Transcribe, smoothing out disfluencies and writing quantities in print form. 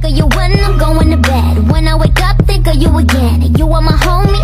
of you when I'm going to bed. When I wake up, think of you again. You are my homie.